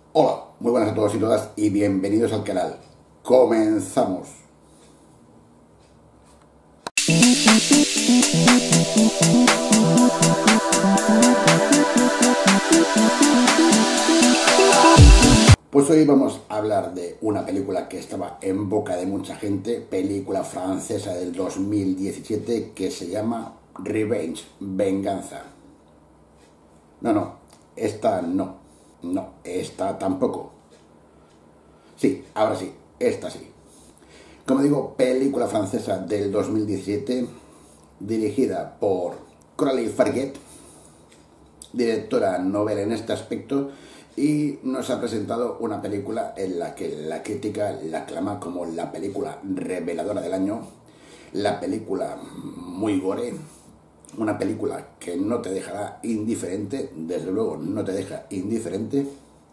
Hola, muy buenas a todos y todas y bienvenidos al canal. Comenzamos. Pues hoy vamos a hablar de una película que estaba en boca de mucha gente, película francesa del 2017 que se llama Revenge, Venganza. No, esta no, esta tampoco. Sí, ahora sí, esta sí. Como digo, película francesa del 2017, dirigida por Coralie Farguet, directora novela en este aspecto, y nos ha presentado una película en la que la crítica la aclama como la película reveladora del año, la película muy gore, una película que no te dejará indiferente, desde luego no te deja indiferente.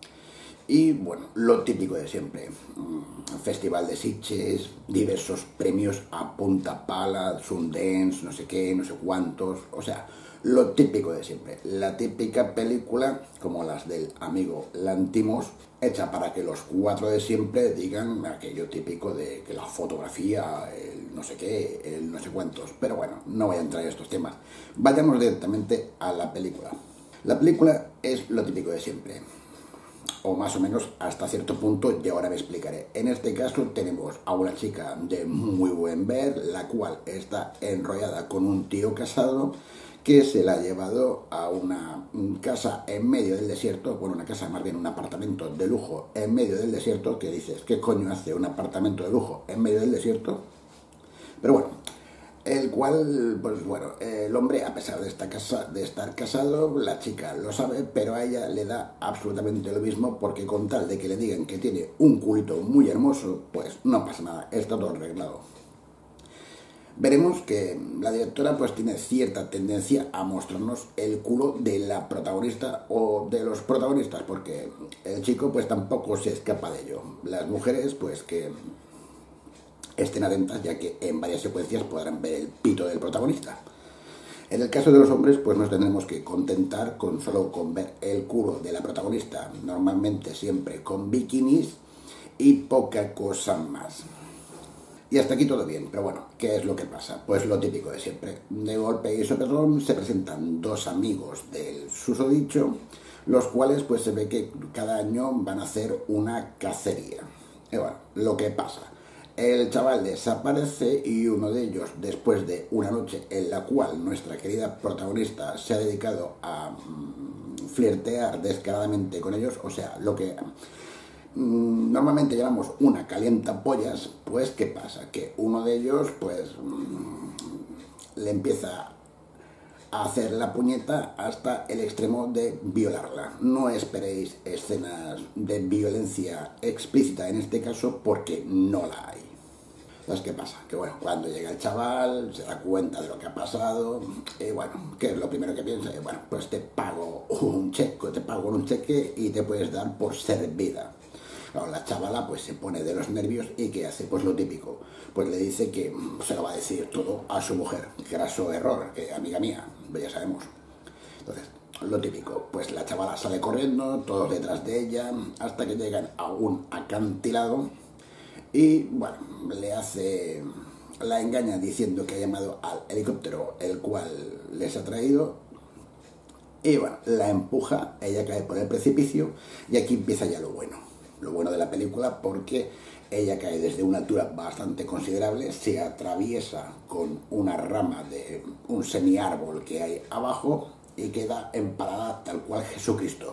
Y bueno, lo típico de siempre, Festival de Sitges, diversos premios a punta pala, Sundance, no sé qué, no sé cuántos, o sea, lo típico de siempre. La típica película, como las del amigo Lantimos, hecha para que los cuatro de siempre digan aquello típico de que la fotografía, el no sé qué, el no sé cuántos. Pero bueno, no voy a entrar en estos temas. Vayamos directamente a la película. La película es lo típico de siempre, o más o menos hasta cierto punto, y ahora me explicaré. En este caso tenemos a una chica de muy buen ver, la cual está enrollada con un tío casado que se la ha llevado a una casa en medio del desierto, bueno, una casa, más bien un apartamento de lujo en medio del desierto, que dices, ¿qué coño hace un apartamento de lujo en medio del desierto? Pero bueno, el cual, pues bueno, el hombre, a pesar de estar casado, la chica lo sabe, pero a ella le da absolutamente lo mismo, porque con tal de que le digan que tiene un culito muy hermoso, pues no pasa nada, está todo arreglado. Veremos que la directora pues tiene cierta tendencia a mostrarnos el culo de la protagonista o de los protagonistas, porque el chico pues tampoco se escapa de ello. Las mujeres pues que estén atentas, ya que en varias secuencias podrán ver el pito del protagonista. En el caso de los hombres, pues nos tendremos que contentar con solo con ver el culo de la protagonista, normalmente siempre con bikinis y poca cosa más. Y hasta aquí todo bien, pero bueno, ¿qué es lo que pasa? Pues lo típico de siempre. De golpe y sopetón se presentan dos amigos del susodicho, los cuales pues se ve que cada año van a hacer una cacería. Y bueno, lo que pasa, el chaval desaparece y uno de ellos, después de una noche en la cual nuestra querida protagonista se ha dedicado a flirtear descaradamente con ellos, o sea, lo que normalmente llamamos una calientapollas, pues ¿qué pasa? Que uno de ellos pues le empieza a hacer la puñeta hasta el extremo de violarla. No esperéis escenas de violencia explícita en este caso, porque no la hay. ¿Sabes qué pasa? Que bueno, cuando llega el chaval, se da cuenta de lo que ha pasado, y bueno, ¿qué es lo primero que piensa? Y bueno, pues te pago un cheque y te puedes dar por servida. Claro, la chavala pues se pone de los nervios y ¿qué hace? Pues lo típico, pues le dice que se lo va a decir todo a su mujer. Graso error, que amiga mía, ya sabemos. Entonces, lo típico, pues la chavala sale corriendo, todos detrás de ella, hasta que llegan a un acantilado y bueno, la engaña diciendo que ha llamado al helicóptero, el cual les ha traído. Y bueno, la empuja, ella cae por el precipicio y aquí empieza ya lo bueno de la película, porque ella cae desde una altura bastante considerable, se atraviesa con una rama de un semiárbol que hay abajo y queda empalada tal cual Jesucristo.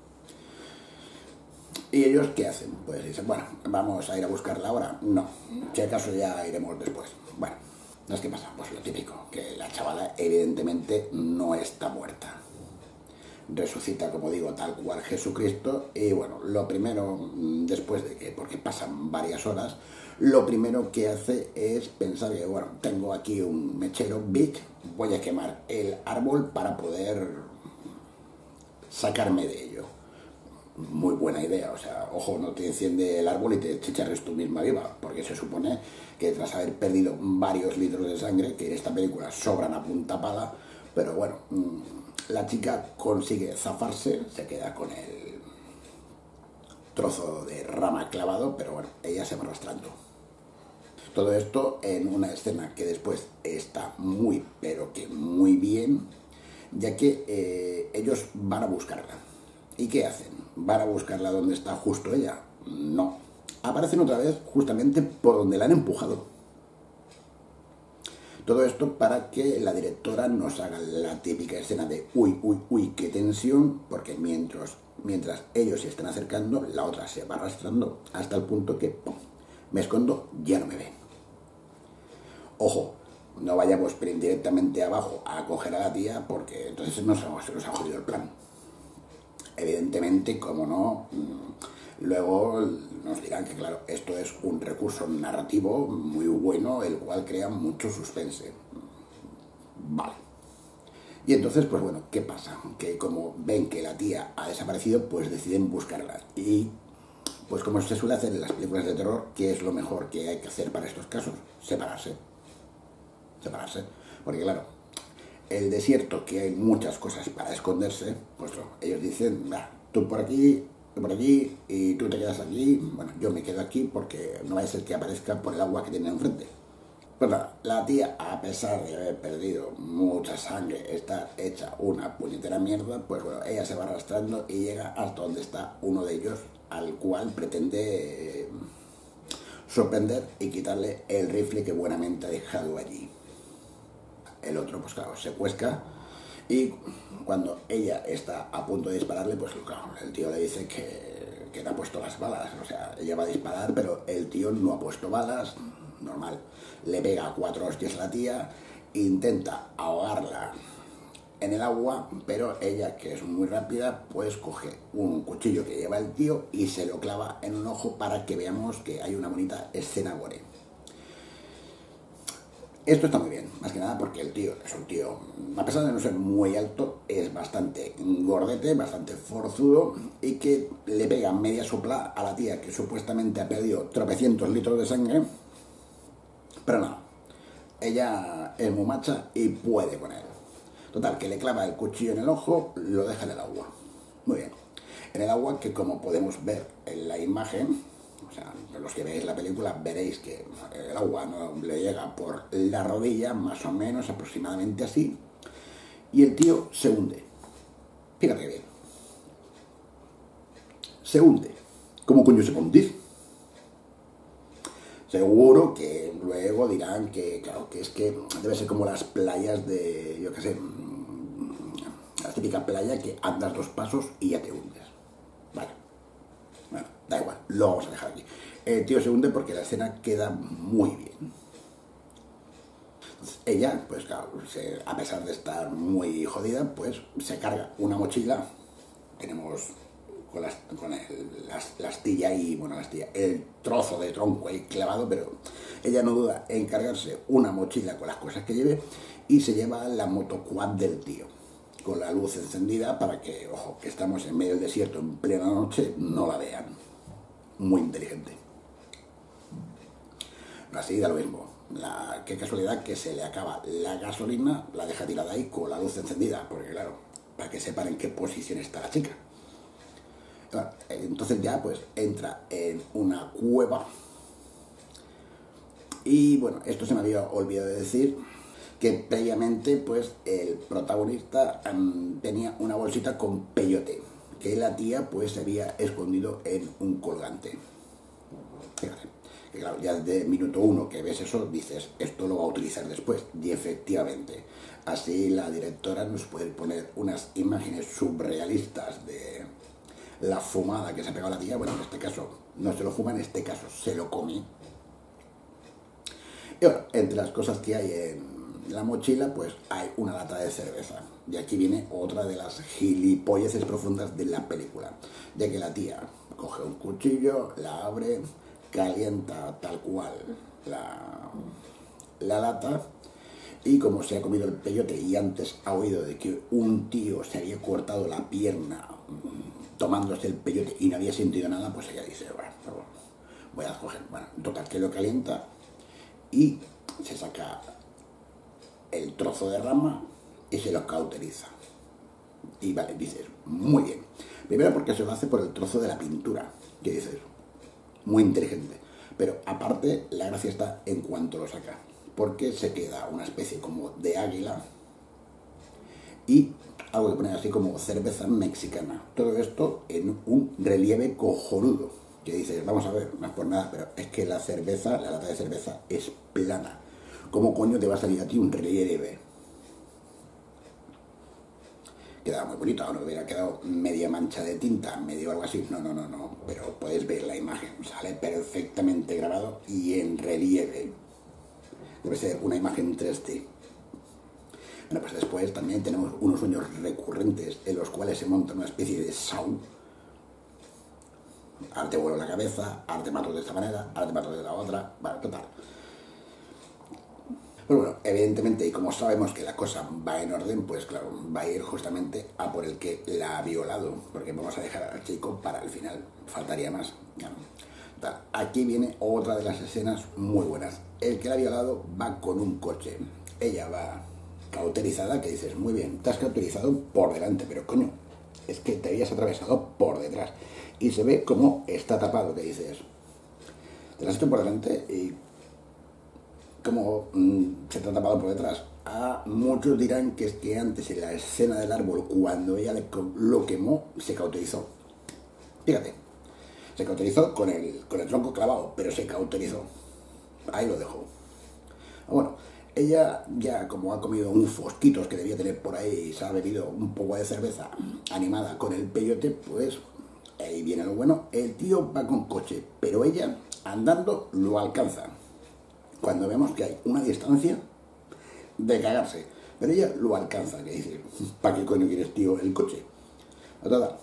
¿Y ellos qué hacen? Pues dicen, bueno, vamos a ir a buscarla ahora. No, si acaso ya iremos después. Bueno, ¿no es qué pasa? Pues lo típico, que la chavala evidentemente no está muerta. Resucita, como digo, tal cual Jesucristo, y bueno, lo primero, después de que, porque pasan varias horas, lo primero que hace es pensar que, bueno, tengo aquí un mechero big, voy a quemar el árbol para poder sacarme de ello. Muy buena idea, o sea, ojo, no te enciende el árbol y te chicharres tú misma viva, porque se supone que tras haber perdido varios litros de sangre, que en esta película sobran a punta pala, pero bueno, la chica consigue zafarse, se queda trozo de rama clavado, pero bueno, ella se va arrastrando. Todo esto en una escena que después está muy, pero que muy bien, ya que ellos van a buscarla. ¿Y qué hacen? ¿Van a buscarla donde está justo ella? No. Aparecen otra vez justamente por donde la han empujado. Todo esto para que la directora nos haga la típica escena de uy, uy, uy, qué tensión, porque mientras ellos se están acercando, la otra se va arrastrando hasta el punto que ¡pum!, me escondo, ya no me ven. Ojo, no vayamos directamente abajo a coger a la tía, porque entonces se nos ha jodido el plan. Evidentemente, como no, luego nos dirán que, claro, esto es un recurso narrativo muy bueno, el cual crea mucho suspense. Vale. Y entonces, pues bueno, ¿qué pasa? Que como ven que la tía ha desaparecido, pues deciden buscarla. Y, pues como se suele hacer en las películas de terror, ¿qué es lo mejor que hay que hacer para estos casos? Separarse. Porque claro, el desierto, que hay muchas cosas para esconderse, pues ellos dicen, tú por aquí, tú por allí, y tú te quedas aquí. Bueno, yo me quedo aquí porque no va a ser que aparezca por el agua que tiene enfrente. Pues nada, la tía, a pesar de haber perdido mucha sangre, está hecha una puñetera mierda, pues bueno, ella se va arrastrando y llega hasta donde está uno de ellos, al cual pretende sorprender y quitarle el rifle que buenamente ha dejado allí. El otro, pues claro, se cuesca y cuando ella está a punto de dispararle, pues claro, el tío le dice que no ha puesto las balas. O sea, ella va a disparar, pero el tío no ha puesto balas, normal. Le pega 4 hostias a la tía, intenta ahogarla en el agua, pero ella, que es muy rápida, pues coge un cuchillo que lleva el tío y se lo clava en un ojo para que veamos que hay una bonita escena gore. Esto está muy bien, más que nada porque el tío es un tío, a pesar de no ser muy alto, es bastante gordete, bastante forzudo y que le pega media sopla a la tía que supuestamente ha perdido tropecientos litros de sangre, pero no, ella es muy macha y puede con él. Total, que le clava el cuchillo en el ojo, lo deja en el agua. Muy bien. En el agua que, como podemos ver en la imagen, o sea, los que veáis la película veréis que el agua no le llega por la rodilla, más o menos, aproximadamente así, y el tío se hunde. Fíjate bien. Se hunde. ¿Cómo coño se puede hundir? Seguro que luego dirán que, claro, que es que debe ser como las playas de, yo qué sé, la típica playa que andas 2 pasos y ya te hundes. Vale. Bueno, da igual, lo vamos a dejar aquí. El tío se hunde porque la escena queda muy bien. Entonces, ella, pues claro, a pesar de estar muy jodida, pues se carga una mochila. Tenemos con la astilla y, bueno, la astilla, el trozo de tronco ahí clavado, pero ella no duda en cargarse una mochila con las cosas que lleve y se lleva la motoquad del tío, con la luz encendida para que, ojo, que estamos en medio del desierto en plena noche, no la vean. Muy inteligente. Así da lo mismo. Qué casualidad que se le acaba la gasolina, la deja tirada ahí con la luz encendida, porque claro, para que sepan en qué posición está la chica. Entonces ya pues entra en una cueva y bueno, esto se me había olvidado de decir, que previamente pues el protagonista tenía una bolsita con peyote que la tía pues se había escondido en un colgante. Fíjate, que claro, ya desde minuto 1 que ves eso dices, esto lo va a utilizar después, y efectivamente, así la directora nos puede poner unas imágenes surrealistas de la fumada que se ha pegado a la tía. Bueno, en este caso no se lo fuma, en este caso se lo come. Y bueno, entre las cosas que hay en la mochila, pues hay una lata de cerveza. Y aquí viene otra de las gilipolleces profundas de la película, ya que la tía coge un cuchillo, la abre, calienta tal cual la lata, y como se ha comido el peyote y antes ha oído de que un tío se había cortado la pierna tomándose el peyote y no había sentido nada, pues ella dice, bueno, voy a coger, bueno, total, que lo calienta y se saca el trozo de rama y se lo cauteriza. Y vale, dices, muy bien. Primero porque se lo hace por el trozo de la pintura, ¿Qué dices? Muy inteligente. Pero aparte, la gracia está en cuanto lo saca. Porque se queda una especie como de águila y algo que poner así como cerveza mexicana. Todo esto en un relieve cojonudo. Que dices, vamos a ver, no es por nada, pero es que la cerveza, la lata de cerveza es plana. ¿Cómo coño te va a salir a ti un relieve? Quedaba muy bonito, ahora hubiera quedado media mancha de tinta, medio algo así. No, no, no, no, pero puedes ver la imagen, sale perfectamente grabado y en relieve. Debe ser una imagen 3D. Bueno, pues después también tenemos unos sueños recurrentes en los cuales se monta una especie de show. Ahora te vuelo la cabeza, ahora te mato de esta manera, ahora te mato de la otra. Bueno, total. Pero bueno, evidentemente, y como sabemos que la cosa va en orden, pues claro, va a ir justamente a por el que la ha violado, porque vamos a dejar al chico para el final, faltaría más. Aquí viene otra de las escenas muy buenas. El que la ha violado va con un coche, ella va cauterizada, que dices, muy bien, te has cauterizado por delante, pero coño, es que te habías atravesado por detrás. Y se ve como está tapado, que dices, te lo has hecho por delante y como se te ha tapado por detrás. A muchos dirán que es que antes en la escena del árbol, cuando ella lo quemó, se cauterizó. Fíjate, se cauterizó con el tronco clavado, pero se cauterizó. Ahí lo dejo. Bueno, ella ya como ha comido un fosquitos que debía tener por ahí y se ha bebido un poco de cerveza animada con el peyote, pues ahí viene lo bueno. El tío va con coche, pero ella andando lo alcanza. Cuando vemos que hay una distancia de cagarse, pero ella lo alcanza, que dice, ¿para qué coño quieres, tío, el coche? Total,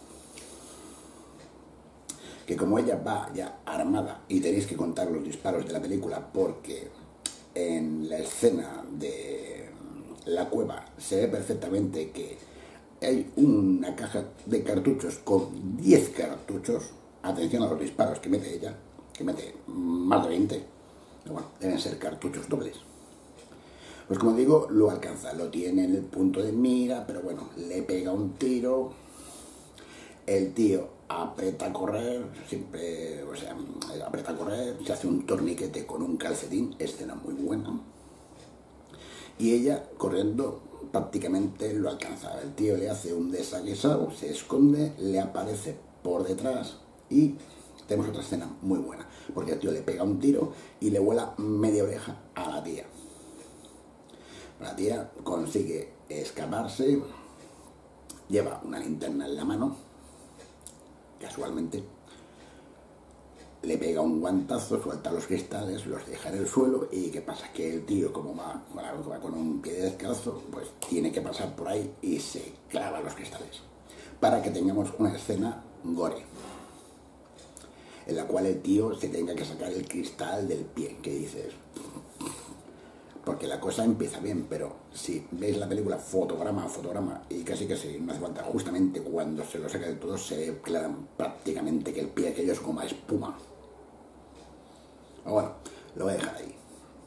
que como ella va ya armada, y tenéis que contar los disparos de la película, porque en la escena de la cueva se ve perfectamente que hay una caja de cartuchos con 10 cartuchos, atención a los disparos que mete ella, que mete más de 20, pero bueno, deben ser cartuchos dobles. Pues como digo, lo alcanza, lo tiene en el punto de mira, pero bueno, le pega un tiro, el tío aprieta a correr, siempre, o sea, aprieta a correr, se hace un torniquete con un calcetín, escena muy buena, y ella, corriendo, prácticamente lo alcanza. El tío le hace un desaguisado, se esconde, le aparece por detrás y tenemos otra escena muy buena, porque el tío le pega un tiro y le vuela media oreja a la tía. La tía consigue escaparse, lleva una linterna en la mano, casualmente, le pega un guantazo, suelta los cristales, los deja en el suelo y ¿qué pasa? Que el tío, como va con un pie descalzo, pues tiene que pasar por ahí y se clava los cristales para que tengamos una escena gore en la cual el tío se tenga que sacar el cristal del pie, que dices, porque la cosa empieza bien, pero si veis la película fotograma a fotograma y casi no hace falta, justamente cuando se lo saca de todo se ve prácticamente que el pie aquello es como espuma. Bueno, lo voy a dejar ahí.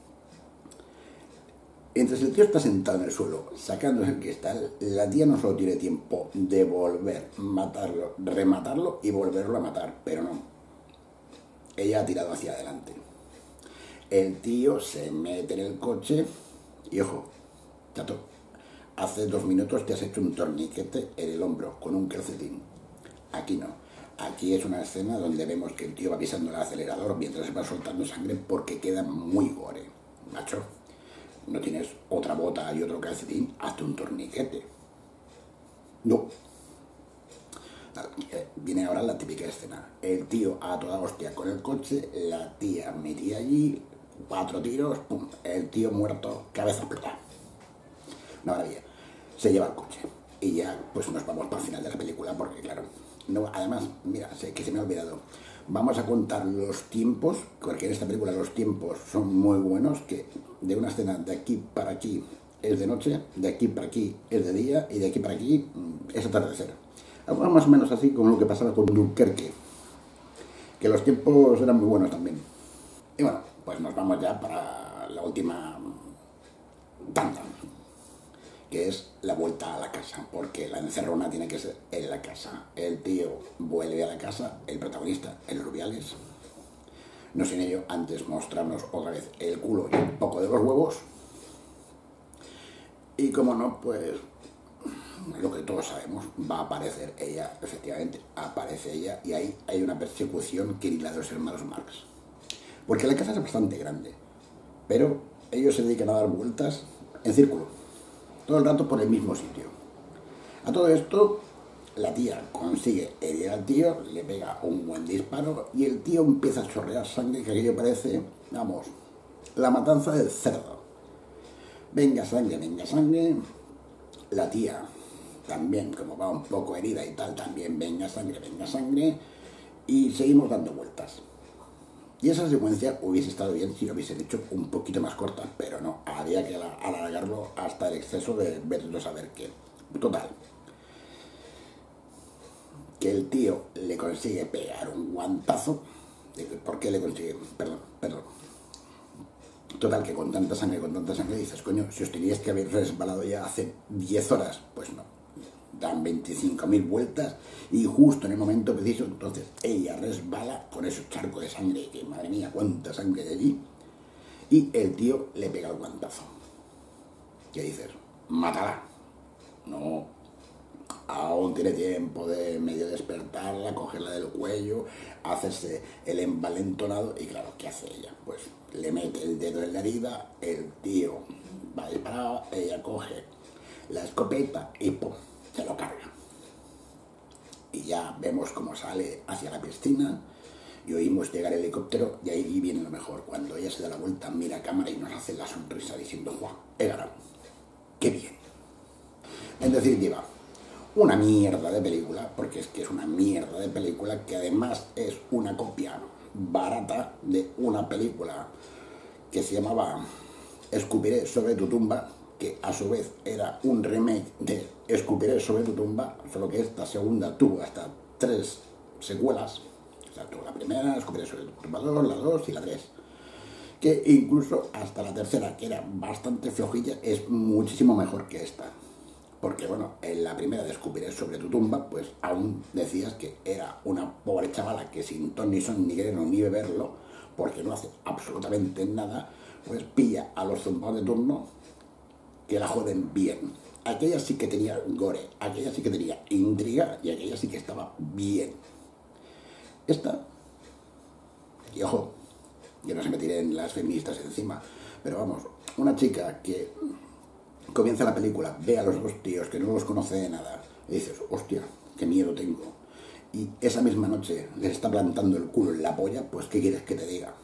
Mientras el tío está sentado en el suelo sacándose el cristal, la tía no solo tiene tiempo de volver, matarlo, rematarlo y volverlo a matar, pero no. Ella ha tirado hacia adelante. El tío se mete en el coche y ojo, chato, hace 2 minutos te has hecho un torniquete en el hombro con un calcetín. Aquí no. Aquí es una escena donde vemos que el tío va pisando el acelerador mientras se va soltando sangre porque queda muy gore. Macho, no tienes otra bota y otro calcetín, hazte un torniquete. No. Viene ahora la típica escena. El tío a toda hostia con el coche, la tía metida allí, 4 tiros, pum, el tío muerto, cabeza plata. Una maravilla. Se lleva el coche. Y ya pues nos vamos para el final de la película porque claro, no, además, mira, sé que se me ha olvidado. Vamos a contar los tiempos, porque en esta película los tiempos son muy buenos, que de una escena de aquí para aquí es de noche, de aquí para aquí es de día y de aquí para aquí es atardecer. Algo más o menos así como lo que pasaba con Dunkerque, que los tiempos eran muy buenos también. Y bueno, pues nos vamos ya para la última tanda. que es la vuelta a la casa, porque la encerrona tiene que ser en la casa. El tío vuelve a la casa, el protagonista, el Rubiales, no sin ello antes mostrarnos otra vez el culo y un poco de los huevos. Y como no, pues lo que todos sabemos, va a aparecer ella, efectivamente, aparece ella, y ahí hay una persecución que ni la de los hermanos Marx. Porque la casa es bastante grande, pero ellos se dedican a dar vueltas en círculo, todo el rato por el mismo sitio. A todo esto, la tía consigue herir al tío, le pega un buen disparo, y el tío empieza a chorrear sangre, que aquello parece, vamos, la matanza del cerdo. Venga sangre, venga sangre. La tía también, como va un poco herida y tal, también venga sangre, y seguimos dando vueltas. Y esa secuencia hubiese estado bien si lo hubiesen hecho un poquito más corta, pero no, había que alargarlo hasta el exceso de verlo saber qué. Total, que el tío le consigue pegar un guantazo. ¿Por qué le consigue? Perdón. Total, que con tanta sangre dices, coño, si os teníais que haber resbalado ya hace 10 horas, pues no. Dan 25.000 vueltas y justo en el momento preciso, entonces ella resbala con ese charco de sangre, que madre mía, cuánta sangre de allí, y el tío le pega el guantazo. ¿Qué dices? Mátala. No, aún tiene tiempo de medio despertarla, cogerla del cuello, hacerse el envalentonado, y claro, ¿qué hace ella? Pues le mete el dedo en la herida, el tío va disparado, ella coge la escopeta y ¡pum!, se lo carga. Y ya vemos cómo sale hacia la piscina y oímos llegar el helicóptero, y ahí viene lo mejor, cuando ella se da la vuelta, mira a cámara y nos hace la sonrisa diciendo, ¡guau, he ganado! ¡Qué bien! En definitiva, una mierda de película, porque es que es una mierda de película, que además es una copia barata de una película que se llamaba Escupiré sobre tu tumba, que a su vez era un remake de Escupiré sobre tu tumba, solo que esta segunda tuvo hasta 3 secuelas. O sea, tuvo la primera, Escupiré sobre tu tumba 2, la 2 y la 3. Que incluso hasta la tercera, que era bastante flojilla, es muchísimo mejor que esta. Porque, bueno, en la primera de Escupiré sobre tu tumba, pues aún decías que era una pobre chavala que sin ton ni son ni querer ni beberlo, porque no hace absolutamente nada, pues pilla a los zumbados de turno que la joden bien. Aquella sí que tenía gore, aquella sí que tenía intriga, y aquella sí que estaba bien. Esta, y ojo, que no se me tiren las feministas encima, pero vamos, una chica que comienza la película, ve a los dos tíos que no los conoce de nada, y dices, hostia, qué miedo tengo. Y esa misma noche les está plantando el culo en la polla, pues ¿qué quieres que te diga?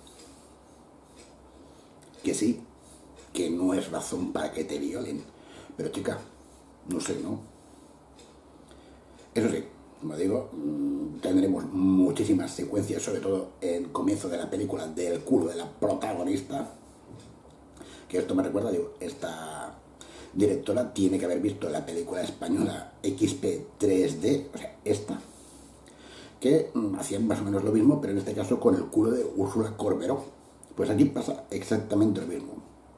Que sí, que no es razón para que te violen. Pero chica, no sé, ¿no? Eso sí, como digo, tendremos muchísimas secuencias, sobre todo en el comienzo de la película, del culo de la protagonista. Que esto me recuerda, digo, esta directora tiene que haber visto la película española XP3D, o sea, esta, que hacían más o menos lo mismo, pero en este caso con el culo de Úrsula Corberó. Pues aquí pasa exactamente lo mismo.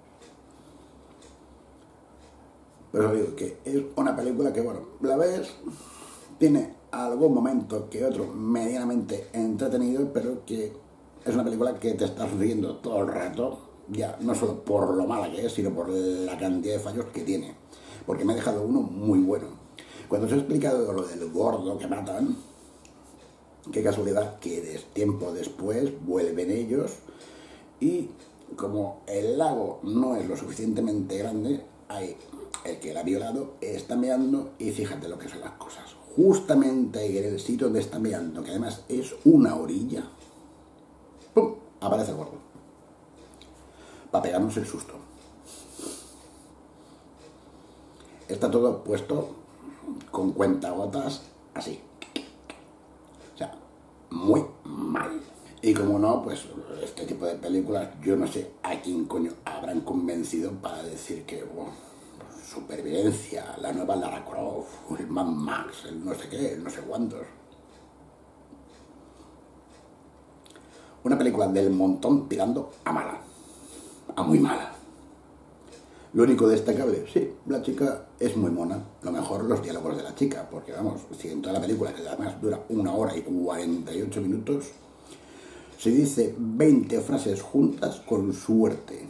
Pero digo que es una película que, bueno, la ves, tiene algún momento que otro medianamente entretenido, pero que es una película que te estás riendo todo el rato, ya no solo por lo mala que es, sino por la cantidad de fallos que tiene. Porque me ha dejado uno muy bueno. Cuando os he explicado lo del gordo que matan, qué casualidad que tiempo después vuelven ellos, y como el lago no es lo suficientemente grande, hay el que la ha violado está meando, y fíjate lo que son las cosas. Justamente en el sitio donde está meando, que además es una orilla, ¡pum!, aparece el gordo. Para pegarnos el susto. Está todo puesto con cuentagotas así. O sea, muy mal. Y como no, pues este tipo de películas, yo no sé a quién coño habrán convencido para decir que, bueno, supervivencia, la nueva Lara Croft, el Mad Max, el no sé qué, el no sé cuántos. Una película del montón tirando a mala, a muy mala. Lo único destacable, sí, la chica es muy mona. Lo mejor los diálogos de la chica, porque vamos, si en toda la película, que además dura 1 hora y 48 minutos, se dice 20 frases juntas con suerte.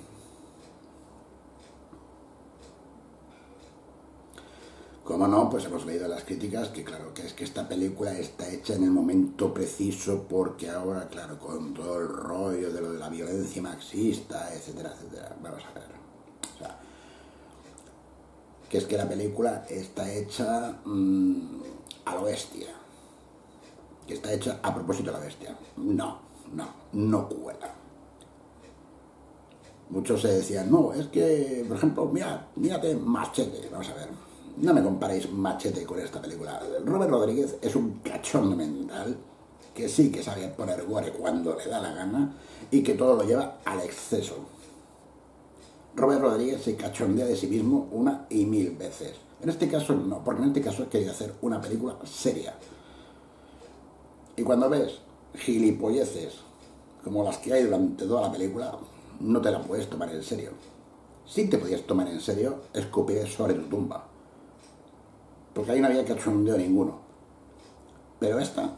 Como no, pues hemos leído las críticas que claro, que es que esta película está hecha en el momento preciso porque ahora, claro, con todo el rollo de lo de la violencia marxista, etcétera, etcétera, vamos a ver. O sea, que es que la película está hecha a lo bestia. Que está hecha a propósito de la bestia. No cuela. Muchos se decían, no, es que, por ejemplo, mírate Machete, vamos a ver. No me comparéis Machete con esta película. Robert Rodríguez es un cachondo mental que sí que sabe poner gore cuando le da la gana y que todo lo lleva al exceso. Robert Rodríguez se cachondea de sí mismo 1.000 veces. En este caso no, porque en este caso quería hacer una película seria. Y cuando ves gilipolleces como las que hay durante toda la película, no te la puedes tomar en serio. Si te podías tomar en serio, escupir sobre tu tumba. Porque ahí no había cachondeo ninguno. Pero esta,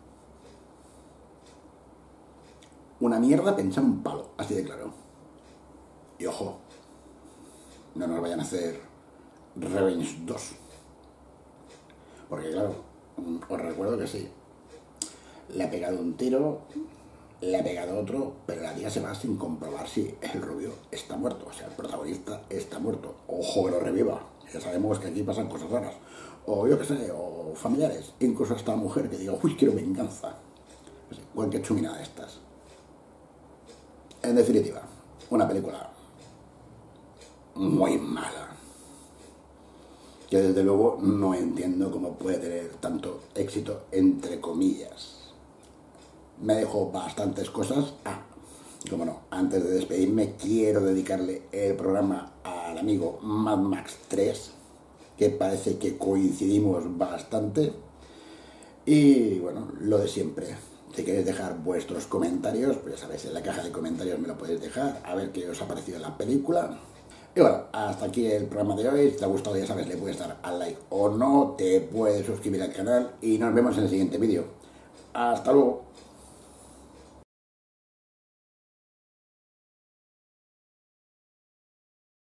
una mierda pensar un palo, así de claro. Y ojo, no nos vayan a hacer Revenge 2. Porque claro, os recuerdo que sí, le ha pegado un tiro, le ha pegado otro, pero la tía se va sin comprobar si el rubio está muerto. O sea, el protagonista está muerto. Ojo que lo reviva. Ya sabemos que aquí pasan cosas raras. O yo qué sé, o familiares. Incluso hasta mujer que diga, uy, quiero venganza. No sé, cualquier chumina de estas. En definitiva, una película muy mala. Que desde luego no entiendo cómo puede tener tanto éxito, entre comillas. Me dejó bastantes cosas. Como no, antes de despedirme quiero dedicarle el programa al amigo Mad Max 3, que parece que coincidimos bastante. Y bueno, lo de siempre. Si queréis dejar vuestros comentarios, pues ya sabéis, en la caja de comentarios me lo podéis dejar, a ver qué os ha parecido la película. Y bueno, hasta aquí el programa de hoy. Si te ha gustado, ya sabes, le puedes dar al like o no, te puedes suscribir al canal y nos vemos en el siguiente vídeo. Hasta luego.